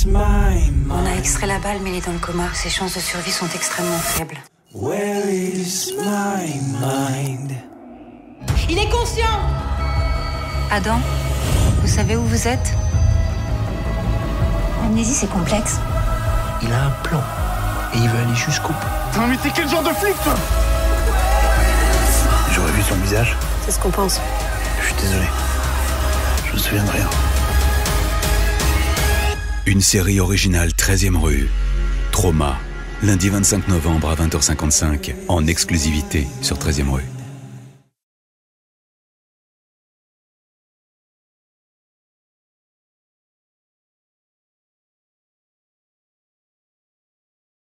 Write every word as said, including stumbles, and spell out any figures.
is my mind? On a extrait la balle, mais il est dans le coma. Ses chances de survie sont extrêmement faibles. Where is my mind? Il est conscient! Adam, vous savez où vous êtes? L'amnésie, c'est complexe. Il a un plan. Et il veut aller jusqu'au bout. Non mais t'es quel genre de flic, toi? J'aurais vu son visage. C'est ce qu'on pense. Je suis désolé. Je me souviens de rien. Une série originale treizième rue. Trauma. Lundi vingt-cinq novembre à vingt heures cinquante-cinq. En exclusivité sur treizième rue.